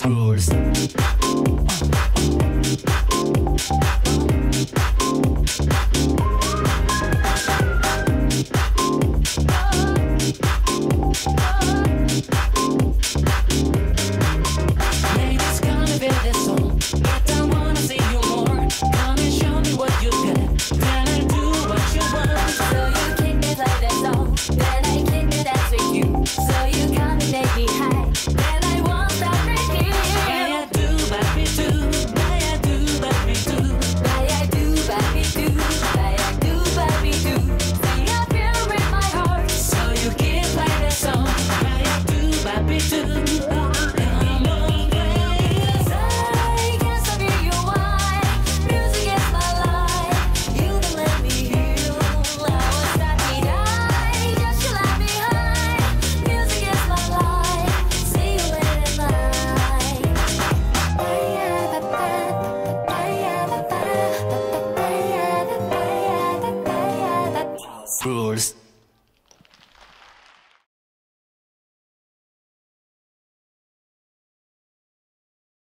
rules. Ladies, come and feel this song, but I wanna see you more. Come and show me what you got. Can I do what you want? So you kick me like that song, then I kick me dance with you. So you come and make me high, then I won't stop breaking. I do, but me too. I do, but me too. I do, but me too. I do, but me too. See I feel with my heart. So you keep like that song. I do, but me too. I can't stop hearing you whine. Music is my life. You don't let me heal. I was stuck in high, just you left me high. Music is my life. See you late at night. Rules.